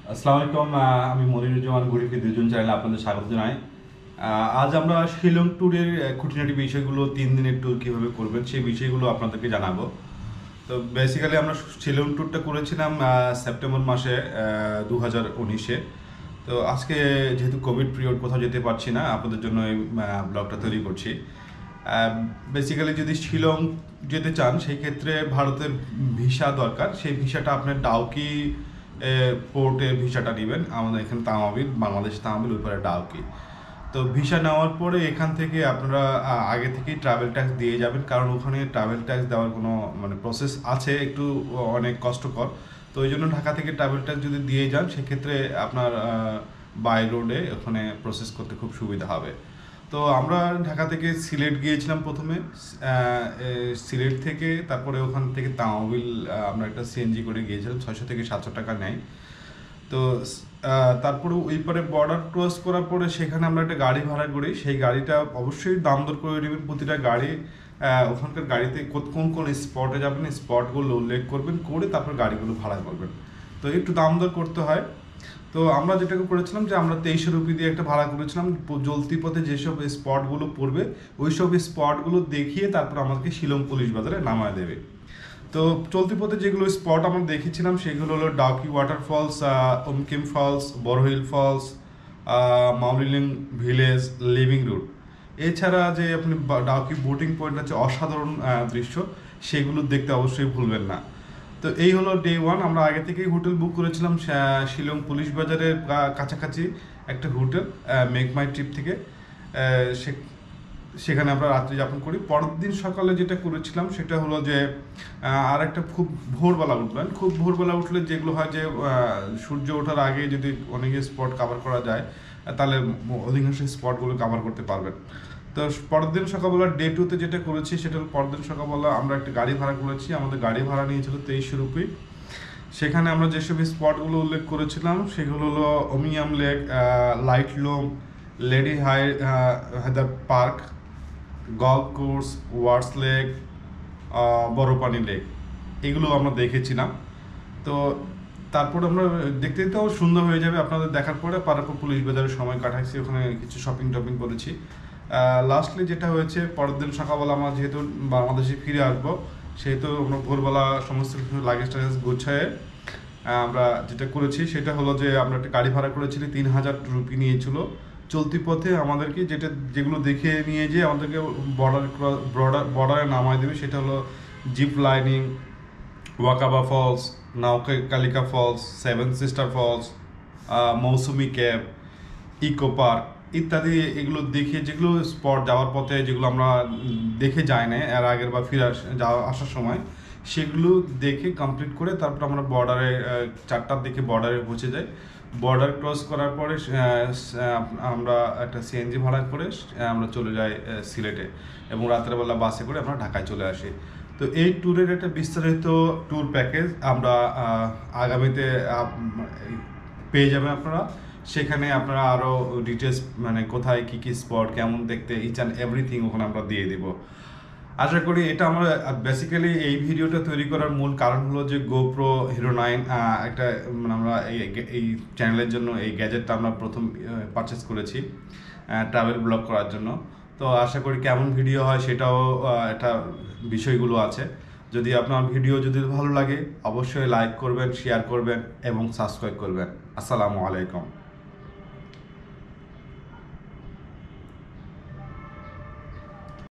আসসালামু আলাইকুম। আমি মনিরুজ্জামান ঘুরি ফিরুজ্জামান চ্যানেলে আপনাদের স্বাগত জানাই। আজ আমরা শিলং ট্যুরের খুঁটিনাটি বিষয়গুলো 3 দিনের ট্যুর কীভাবে করবেন সেই বিষয়গুলো আপনাদেরকে জানাবো। তো বেসিক্যালি আমরা শিলং ট্যুরটা করেছিলাম সেপ্টেম্বর মাসে 2019-এ। তো আজকে যেহেতু কোভিড পিরিয়ড কোথাও যেতে পারছি না, আপনাদের জন্য এই ব্লগটা তৈরি করছি। বেসিক্যালি যদি শিলং যেতে চান সেই ক্ষেত্রে ভারতের ভিসা দরকার। সেই ভিসাটা আপনার ডাউকি পোর্টে ভিসাটা নেবেন। আমাদের এখানে তামাবিল, বাংলাদেশ তামাবিল, ওই পরে ডাউকি। তো ভিসা নেওয়ার পরে এখান থেকে আপনারা আগে থেকেই ট্রাভেল ট্যাক্স দিয়ে যাবেন, কারণ ওখানে ট্রাভেল ট্যাক্স দেওয়ার কোনো প্রসেস আছে, একটু অনেক কষ্টকর। তো ওই জন্য ঢাকা থেকে ট্রাভেল ট্যাক্স যদি দিয়ে যান সেক্ষেত্রে আপনার বাই রোডে ওখানে প্রসেস করতে খুব সুবিধা হবে। তো আমরা ঢাকা থেকে সিলেট গিয়েছিলাম প্রথমে। সিলেট থেকে তারপরে ওখান থেকে তামাবিল আমরা একটা সিএনজি করে গিয়েছিলাম, 600 থেকে 700 টাকা নেয়। তো তারপরে ওই পারে বর্ডার ক্রস করার পরে সেখানে আমরা একটা গাড়ি ভাড়া করি। সেই গাড়িটা অবশ্যই দাম দর করে নেবেন প্রতিটা গাড়ি। ওখানকার গাড়িতে কোন কোন স্পটে যাবেন স্পটগুলো উল্লেখ করবেন, করে তারপর গাড়িগুলো ভাড়া করবেন। তো একটু দাম দর করতে হয়। তো আমরা যেটাকে করেছিলাম যে আমরা 2300 রুপি দিয়ে একটা ভাড়া করেছিলাম। চলতি পথে যেসব স্পটগুলো পড়বে ওই সব স্পটগুলো দেখিয়ে তারপর আমাদেরকে শিলং পুলিশ বাজারে নামায় দেবে। তো চলতি পথে যেগুলো স্পট আমরা দেখেছিলাম সেগুলো হলো Dawki waterfalls, Umkhim falls, Borhill falls, Mawlynnong village, living root. এছাড়া যে আপনি ডাউকি বোটিং পয়েন্ট আছে, অসাধারণ দৃশ্য, সেগুলো দেখতে অবশ্যই ভুলবেন না। তো এই হলো ডে 1। আমরা আগে থেকেই হোটেল বুক করেছিলাম শিলং পুলিশ বাজারের কাছাকাছি একটা হোটেল, মেক মাই ট্রিপ থেকে। সেখানে আমরা রাত্রি যাপন করি। পরের দিন সকালে যেটা করেছিলাম সেটা হলো যে আর একটা খুব ভোরবেলা উঠবেন। খুব ভোরবেলা উঠলে যেগুলো হয় যে সূর্য ওঠার আগে যদি অনেক স্পট কভার করা যায় তাহলে অধিকাংশ স্পটগুলো কভার করতে পারবেন। তো পরের দিন সকালবেলা ডে 2-তে যেটা করেছি সেটা হলো পরের দিন সকালবেলা আমরা একটা গাড়ি ভাড়া করেছি। আমাদের গাড়ি ভাড়া নিয়েছিল 2300 রুপি। সেখানে আমরা যেসব স্পটগুলো উল্লেখ করেছিলাম সেগুলো হলো Umiam lake, light loom, lady Hydari park, golf course, Wards lake, Barapani lake, এগুলো আমরা দেখেছিলাম। তো তারপর আমরা দেখতে দেখতেও সুন্দর হয়ে যাবে আপনাদের দেখার পরে। পারাপুর পুলিশ বাজারে সময় কাটাইছি, ওখানে কিছু শপিং টপিং করেছি। লাস্টলি যেটা হয়েছে, পরের দিন সকালবেলা আমরা যেহেতু বাংলাদেশে ফিরে আসবো সেহেতু আমরা ভোরবেলা সমস্ত কিছু লাগেজ টাগেজ গুছায়ে আমরা যেটা করেছি সেটা হলো যে আমরা একটা গাড়ি ভাড়া করেছিলি, 3000 রুপি নিয়েছিল। চলতি পথে আমাদেরকে যেগুলো দেখে নিয়ে যেয়ে আমাদেরকে বর্ডারে নামায় দেবে সেটা হলো zip lining, Wakaba falls, Kalika falls, 7 sister falls, Mawsmai cave, eco park ইত্যাদি। এগুলো দেখে যেগুলো স্পট যাওয়ার পথে যেগুলো আমরা দেখে যাই না এর আগের বা ফিরে আসার সময়, সেগুলো দেখে কমপ্লিট করে তারপর আমরা বর্ডারে 4টার দিকে বর্ডারে পৌঁছে যাই। বর্ডার ক্রস করার পরে আমরা একটা সিএনজি ভাড়া করে আমরা চলে যাই সিলেটে, এবং রাত্রেবেলা বাসে করে আমরা ঢাকায় চলে আসি। তো এই ট্যুরের একটা বিস্তারিত ট্যুর প্যাকেজ আমরা আগামীতে পেয়ে যাবেন আপনারা। সেখানে আপনারা আরও ডিটেলস কোথায় কী কী স্পট, কেমন দেখতে, ইচ অ্যান্ড এভরিথিং ওখানে আমরা দিয়ে দিব। আশা করি এটা আমরা বেসিক্যালি এই ভিডিওটা তৈরি করার মূল কারণ হলো যে গোপ্রো হিরো 9 একটা আমরা এই চ্যানেলের জন্য এই গ্যাজেটটা আমরা প্রথম পারচেস করেছি ট্রাভেল ব্লগ করার জন্য। তো আশা করি কেমন ভিডিও হয় সেটাও একটা বিষয়গুলো আছে। যদি আপনার ভিডিও যদি ভালো লাগে অবশ্যই লাইক করবেন, শেয়ার করবেন এবং সাবস্ক্রাইব করবেন। আসসালামু আলাইকুম।